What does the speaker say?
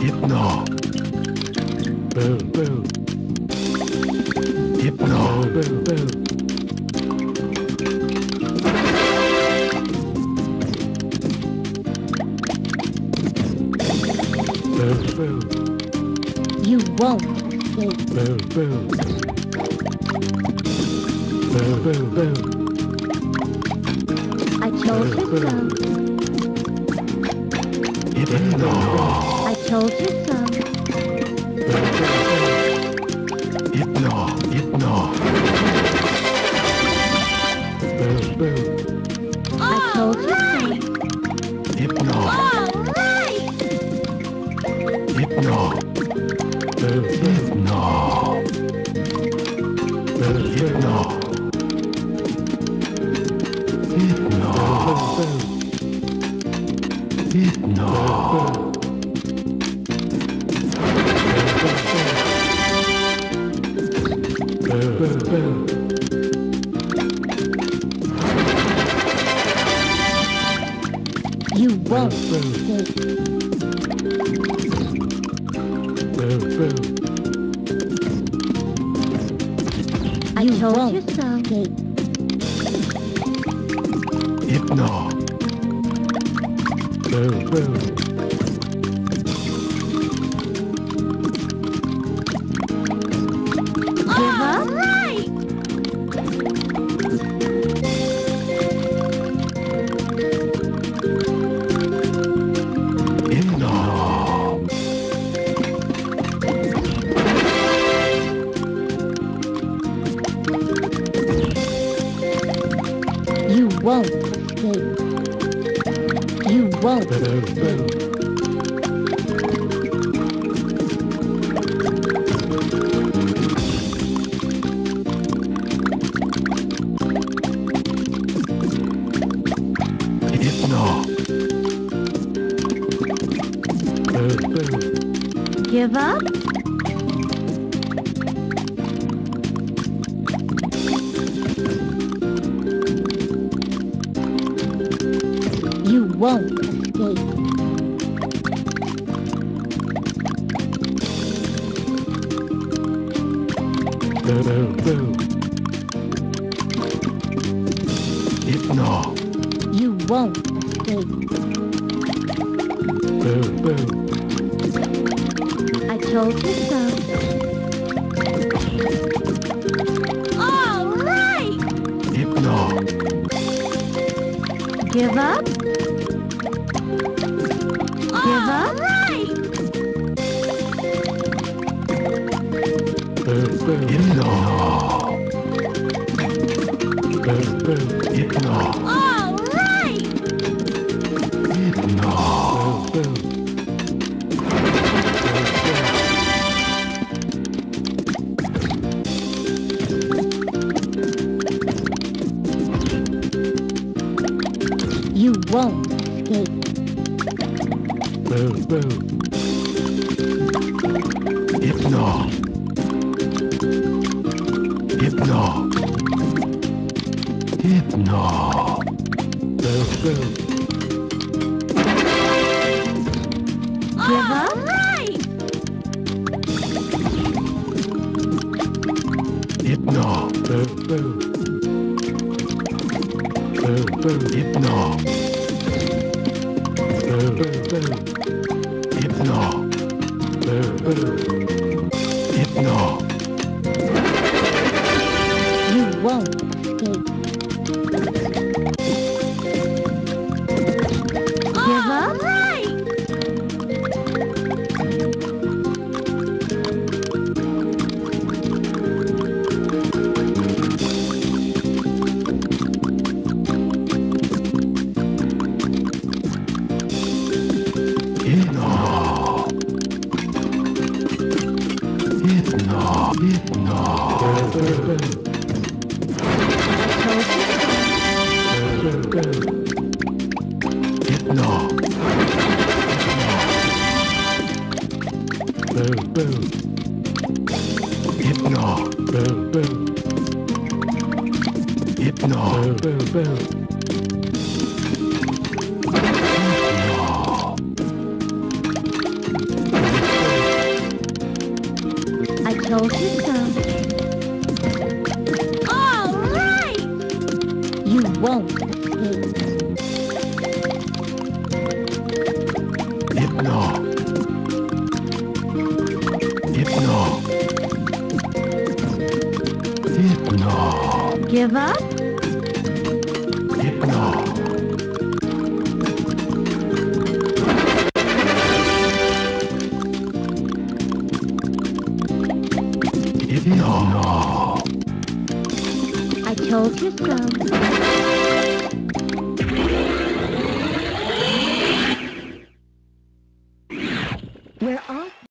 Hypno. Boo boo. Hypno. Boo boo. Boo boo. You won't escape. Boo boo. Boo boo boo. I told you so. Hypno. I told you so. Hypno. Hypno. Boo boo. I told you so. Hypno. All right. Hypno. Boo hypno. Boo hypno. Hypno. Hypno. You won't escape. I told you so. Hypno. Boo boo. Give up? Right. Hypno. You won't escape. You won't Boo escape. boo. Hypno. Boo boo. Give up? You won't escape. Boo boo. Hypno. You won't escape. Boo boo. I told you so. All right. Hypno. Give up? Give up? Right. Boo boo. Hypno. Boo boo. Hypno. All right. Hypno. Boo boo. You won't escape. Boo boo. Hypno. Hypno. Hypno. Boo boo. Give up? Right. Hypno. Boo boo. Boo boo. Hypno. Boo boo. Hypno. Boo boo. Hypno. You won't escape. Give up? Right. Hypno. Hypno. Hypno. Boo boo. Boo boo. Hypno. Boo boo. Hypno. Boo boo. Hypno. Boo boo. Hypno. told you so. All right. You won't escape. Hypno. Hypno. Hypno. Give up? Hypno. Hypno. I told you so.